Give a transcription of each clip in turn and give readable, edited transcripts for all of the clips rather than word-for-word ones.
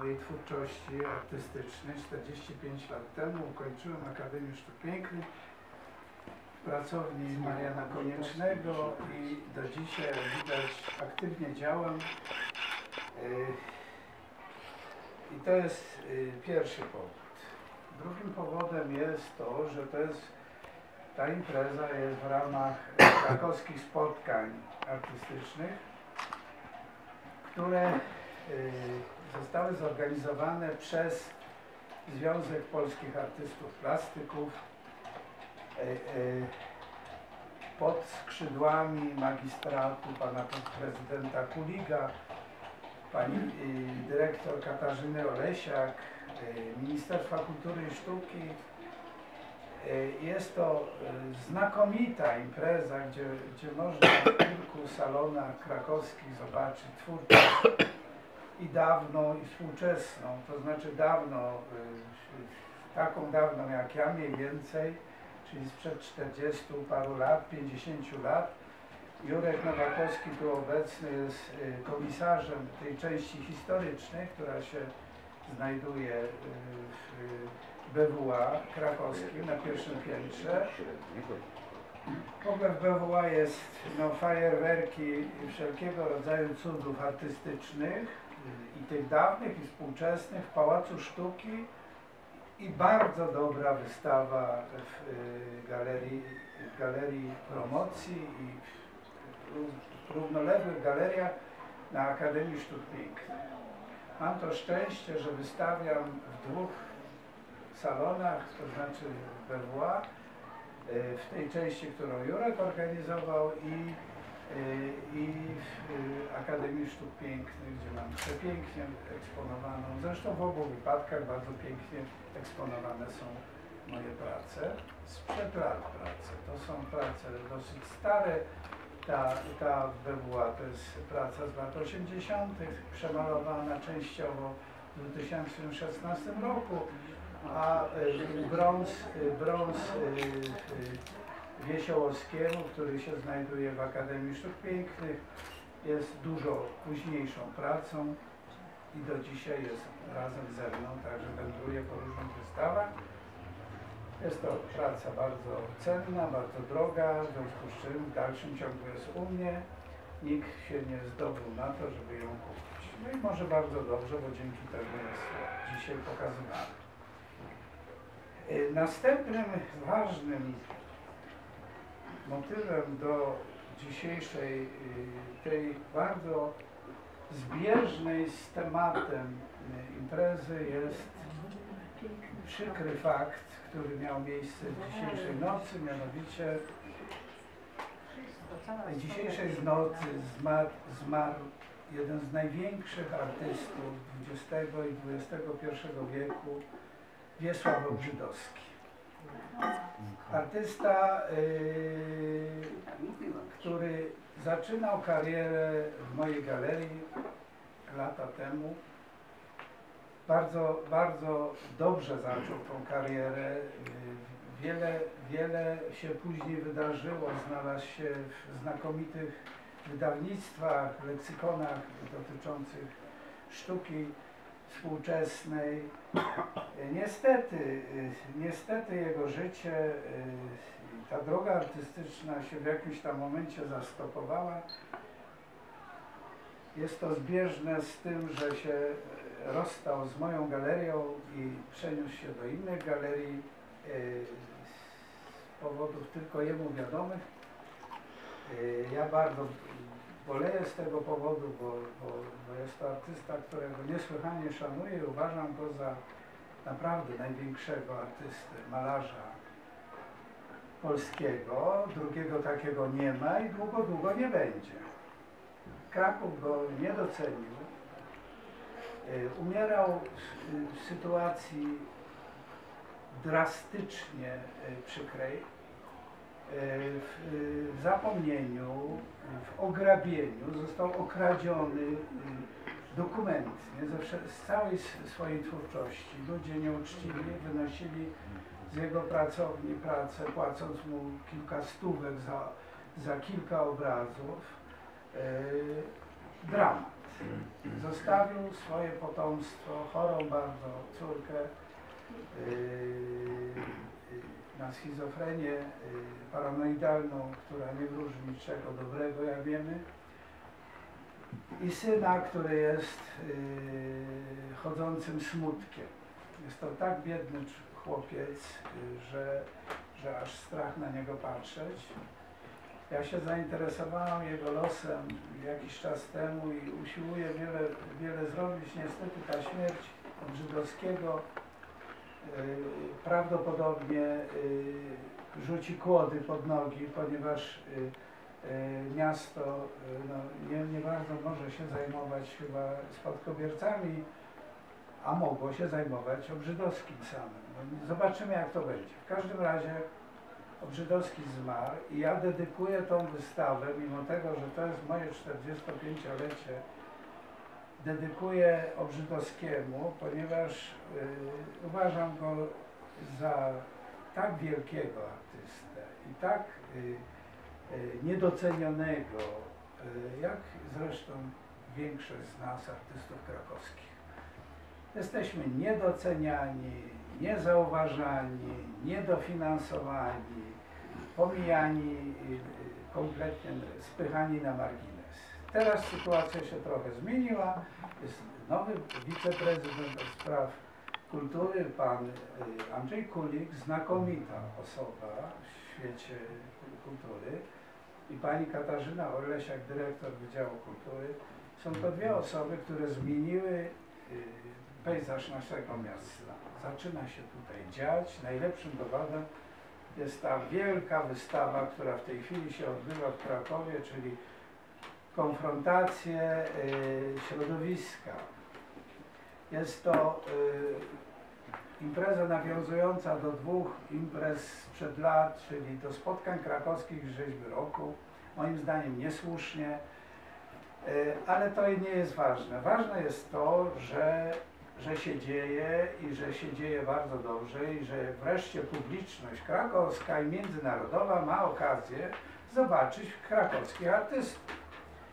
mojej twórczości artystycznej. 45 lat temu ukończyłem Akademię Sztuk Pięknych w pracowni Mariana Koniecznego i do dzisiaj, jak widać, aktywnie działam. I to jest pierwszy powód. Drugim powodem jest to, że ta impreza jest w ramach krakowskich spotkań artystycznych, które zostały zorganizowane przez Związek Polskich Artystów Plastyków pod skrzydłami magistratu pana prezydenta Kuliga, pani dyrektor Katarzyny Olesiak, Ministerstwa Kultury i Sztuki. Jest to znakomita impreza, gdzie można w kilku salonach krakowskich zobaczyć twórczość i dawną, i współczesną, to znaczy taką dawną jak ja mniej więcej, czyli sprzed 40 paru lat, 50 lat. Jurek Nowakowski tu obecny jest komisarzem tej części historycznej, która się znajduje w BWA krakowskim na pierwszym piętrze. W ogóle w BWA jest fajerwerki wszelkiego rodzaju cudów artystycznych, i tych dawnych, i współczesnych, w Pałacu Sztuki, i bardzo dobra wystawa w galerii promocji i w równoległych galeriach na Akademii Sztuk Pięknych. Mam to szczęście, że wystawiam w dwóch salonach, to znaczy w BWA, w tej części, którą Jurek organizował, i w Akademii Sztuk Pięknych, gdzie mam przepięknie eksponowaną, zresztą w obu wypadkach bardzo pięknie eksponowane są moje prace, sprzed lat prace. To są prace dosyć stare. Ta BWA to jest praca z lat 80., przemalowana częściowo w 2016 roku, a brąz Wiesiołowskiemu, który się znajduje w Akademii Sztuk Pięknych, jest dużo późniejszą pracą i do dzisiaj jest razem ze mną, także wędruje po różnych wystawach. Jest to praca bardzo cenna, bardzo droga, w związku z czym w dalszym ciągu jest u mnie. Nikt się nie zdobył na to, żeby ją kupić. No i może bardzo dobrze, bo dzięki temu jest dzisiaj pokazywany. Następnym ważnym motywem do dzisiejszej, tej bardzo zbieżnej z tematem imprezy jest przykry fakt, który miał miejsce dzisiejszej nocy, mianowicie dzisiejszej nocy zmarł jeden z największych artystów XX i XXI wieku, Wiesław Obrzydowski. Artysta, który zaczynał karierę w mojej galerii lata temu. Bardzo dobrze zaczął tą karierę. Wiele się później wydarzyło. Znalazł się w znakomitych wydawnictwach, leksykonach dotyczących sztuki współczesnej. Niestety jego życie, ta droga artystyczna się w jakimś tam momencie zastopowała. Jest to zbieżne z tym, że się rozstał z moją galerią i przeniósł się do innych galerii z powodów tylko jemu wiadomych. Ja bardzo boleję z tego powodu, bo jest to artysta, którego niesłychanie szanuję i uważam go za naprawdę największego artystę, malarza polskiego. Drugiego takiego nie ma i długo nie będzie. Kraków go nie docenił. Umierał w sytuacji drastycznie przykrej, w zapomnieniu, w ograbieniu. Został okradziony dokumentnie z całej swojej twórczości. Ludzie nieuczciwie wynosili z jego pracowni pracę, płacąc mu kilka stówek za kilka obrazów. Dramat. zostawił swoje potomstwo, chorą bardzo córkę na schizofrenię paranoidalną, która nie wróży niczego dobrego, jak wiemy, i syna, który jest chodzącym smutkiem. Jest to tak biedny chłopiec, że aż strach na niego patrzeć. Ja się zainteresowałem jego losem jakiś czas temu i usiłuję wiele zrobić. Niestety ta śmierć Żydowskiego prawdopodobnie rzuci kłody pod nogi, ponieważ miasto nie bardzo może się zajmować chyba spadkobiercami, a mogło się zajmować Obrzydowskim samym. No, zobaczymy, jak to będzie. W każdym razie Obrzydowski zmarł i ja dedykuję tą wystawę, mimo tego, że to jest moje 45-lecie, dedykuję Obrzydowskiemu, ponieważ uważam go za tak wielkiego artystę i tak niedocenionego, jak zresztą większość z nas, artystów krakowskich. Jesteśmy niedoceniani, niezauważani, niedofinansowani, pomijani, kompletnie spychani na margines. Teraz sytuacja się trochę zmieniła. Jest nowy wiceprezydent od spraw kultury, pan Andrzej Kulik, znakomita osoba w świecie kultury, i pani Katarzyna Orlesiak, dyrektor Wydziału Kultury. Są to dwie osoby, które zmieniły pejzaż naszego miasta. Zaczyna się tutaj dziać. Najlepszym dowodem jest ta wielka wystawa, która w tej chwili się odbywa w Krakowie, czyli konfrontacje środowiska. Jest to impreza nawiązująca do dwóch imprez sprzed lat, czyli do spotkań krakowskich rzeźby roku. Moim zdaniem niesłusznie, ale to nie jest ważne. Ważne jest to, że się dzieje i że się dzieje bardzo dobrze i że wreszcie publiczność krakowska i międzynarodowa ma okazję zobaczyć krakowskich artystów.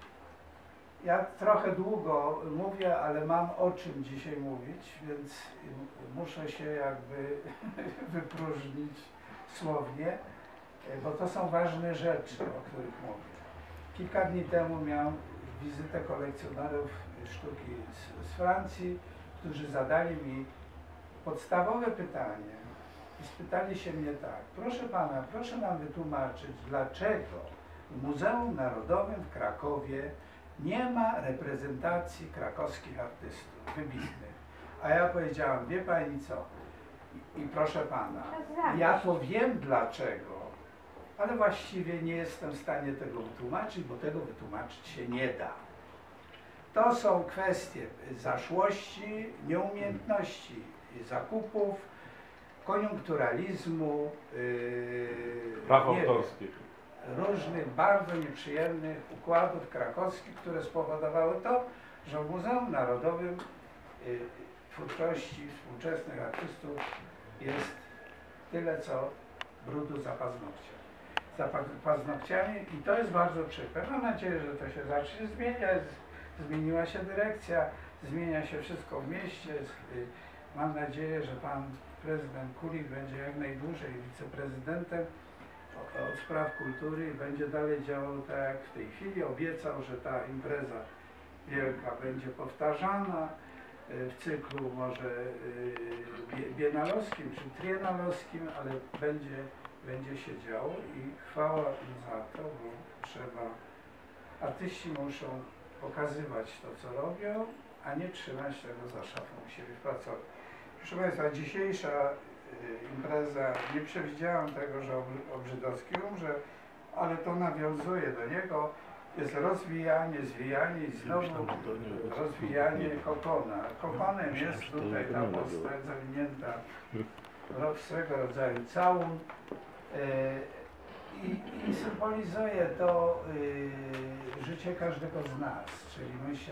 Ja trochę długo mówię, ale mam o czym dzisiaj mówić, więc muszę się jakby wypróżnić słownie, bo to są ważne rzeczy, o których mówię. Kilka dni temu miałem wizytę kolekcjonerów sztuki z Francji, którzy zadali mi podstawowe pytanie i spytali się mnie tak: proszę pana, proszę nam wytłumaczyć, dlaczego w Muzeum Narodowym w Krakowie nie ma reprezentacji krakowskich artystów wybitnych. A ja powiedziałam: wie pani co, i proszę pana, ja to wiem dlaczego, ale właściwie nie jestem w stanie tego wytłumaczyć, bo tego wytłumaczyć się nie da. To są kwestie zaszłości, nieumiejętności zakupów, koniunkturalizmu, praw autorskich, różnych bardzo nieprzyjemnych układów krakowskich, które spowodowały to, że w Muzeum Narodowym twórczości współczesnych artystów jest tyle, co brudu za paznokciami, i to jest bardzo przykre. Mam nadzieję, że to się zacznie zmieniać. Zmieniła się dyrekcja, zmienia się wszystko w mieście. Mam nadzieję, że pan prezydent Kulik będzie jak najdłużej wiceprezydentem od spraw kultury i będzie dalej działał tak jak w tej chwili. Obiecał, że ta impreza wielka będzie powtarzana w cyklu może bienalowskim czy trienalowskim, ale będzie się działo i chwała za to, bo trzeba, artyści muszą pokazywać to, co robią, a nie trzymać tego za szafą u siebie w pracowni. Proszę państwa, dzisiejsza impreza, nie przewidziałem tego, że Obrzydowski umrze, ale to nawiązuje do niego. Jest rozwijanie, zwijanie i znowu rozwijanie kokona. Kokonem jest tutaj ta postać zawinięta w swego rodzaju całun i symbolizuje to życie każdego z nas, czyli my się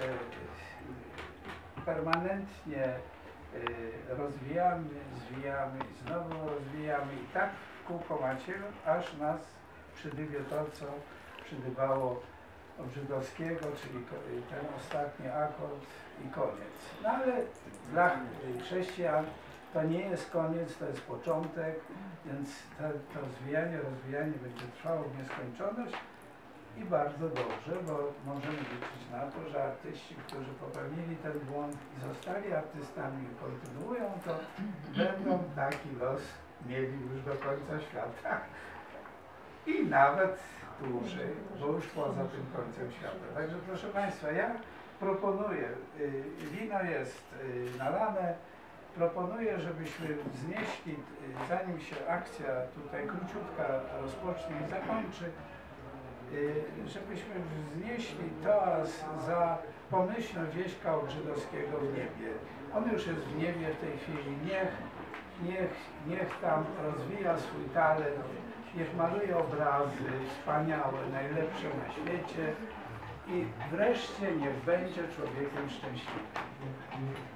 permanentnie rozwijamy, zwijamy i znowu rozwijamy i tak w kółko macie, aż nas przydybie to, co przydybało od żydowskiego, czyli ten ostatni akord i koniec. No ale dla chrześcijan to nie jest koniec, to jest początek, więc to rozwijanie będzie trwało w nieskończoność i bardzo dobrze, bo możemy liczyć na to, że artyści, którzy popełnili ten błąd i zostali artystami i kontynuują to, będą taki los mieli już do końca świata i nawet dłużej, bo już poza tym końcem świata. Także proszę Państwa, ja proponuję, wino jest nalane, proponuję, żebyśmy wznieśli, zanim się akcja tutaj króciutka rozpocznie i zakończy, żebyśmy wznieśli toast za pomyślną wieś Koło Żydowskiego w niebie. On już jest w niebie w tej chwili, niech tam rozwija swój talent, niech maluje obrazy wspaniałe, najlepsze na świecie i wreszcie niech będzie człowiekiem szczęśliwym.